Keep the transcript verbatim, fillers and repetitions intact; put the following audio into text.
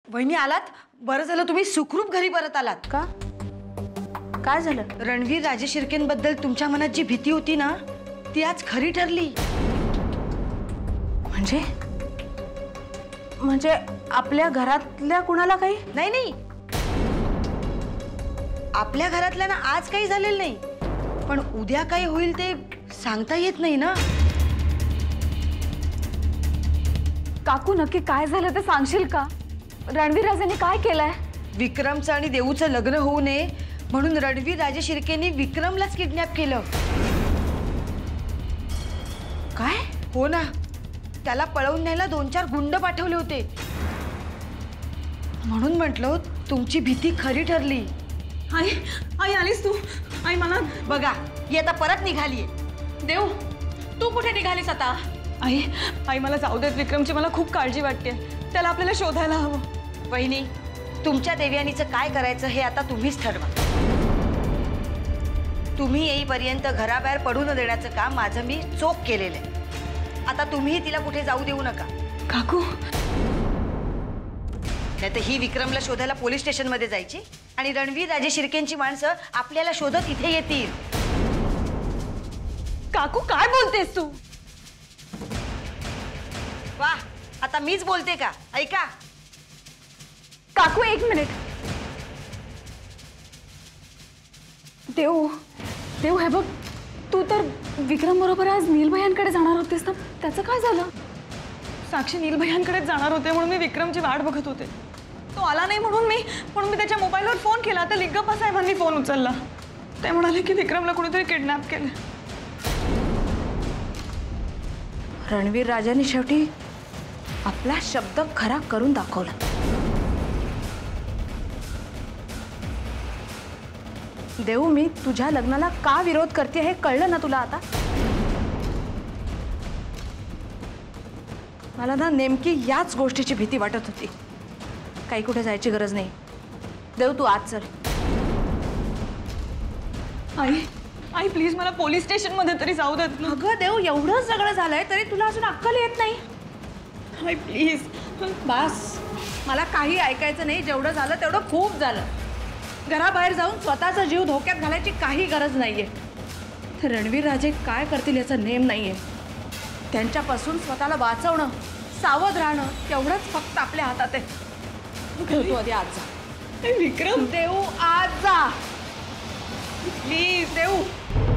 वहिनी आलात? बरं झालं तुम्ही सुखरूप घरी परत आलात. का? काय झालं? रणवीर राजे शिर्केंबद्दल तुमच्या मनात जी भीती होती ना ती आज खरी ठरली. म्हणजे म्हणजे आपल्या घरातल्या कुणाला काही? नाही नाही, आपल्या घरातल्या ना आज काही झालेलं नाही, पण उद्या काय होईल ते सांगता येत नाही ना. काकू नक्की काय झालं ते सांगशील का? रणवीर राजेंनी काय केलंय? विक्रमचं आणि देऊचं लग्न होऊ नये म्हणून रणवीर राजे शिर्केंनी विक्रमलाच किडनॅप केलं. काय? हो ना, त्याला पळवून न्यायला दोन चार गुंड पाठवले होते. म्हणून म्हटलं तुमची भीती खरी ठरली. आई आई आलीस तू? आई मला बघा ही आता परत निघालीये. देव तू कुठे निघालीस आता? आई आई मला जाऊ देत, विक्रमची मला खूप काळजी वाटते, त्याला आपल्याला शोधायला हवं. वहिनी तुमच्या देवयानीचं काय करायचं हे आता तुम्हीच ठरवा. तुम्ही येईपर्यंत घराबाहेर पडू न देण्याचं काम माझं मी चोख केलेलं आहे. आता तुम्ही तिला कुठे जाऊ देऊ नका. काकू नाहीतर ही विक्रमला शोधायला पोलीस स्टेशन मध्ये जायची आणि रणवीर राजे शिर्केंची माणसं आपल्याला शोधत इथे येतील. काकू काय बोलतेस तू? वा, आता मीच बोलते का? ऐका काकू एक मिनिट. देव देव हे बघ, तू तर विक्रम बरोबर आज नीलभयांकडे जाणार होतेस ना, त्याचं काय झालं? साक्षी नीलभयांकडेच जाणार होते म्हणून मी विक्रमची वाट बघत होते. तो आला नाही म्हणून मी म्हणून मी त्याच्या मोबाईलवर फोन केला तर लिंगप्पा साहेबांनी फोन उचलला. ते म्हणाले की विक्रमला कोणीतरी किडनॅप केलं. रणवीर राजांनी शेवटी आपला शब्द खरा करून दाखवला. देऊ, मी तुझ्या लग्नाला का विरोध करते हे कळलं ना तुला आता? मला ना नेमकी याच गोष्टीची भीती वाटत होती. काही कुठे जायची गरज नाही. देऊ तू आज चल. आई आई प्लीज मला पोलीस स्टेशन मध्ये तरी जाऊ देत ना. अगं देऊ, एवढं सगळं झालंय तरी तुला अजून अक्कल येत नाही? आई प्लीज बस, मला काही ऐकायचं नाही. जेवढं झालं तेवढं खूप झालं. घराबाहेर जाऊन स्वतःचा जीव धोक्यात घालायची काही गरज नाहीये. रणवीर राजे काय करतील याचा नेम नाहीये. त्यांच्यापासून स्वतःला वाचवणं, सावध राहणं तेवढंच फक्त आपल्या हातात आहे. तू आधी आज जा. विक्रम देऊ आज जा प्लीज. देऊ.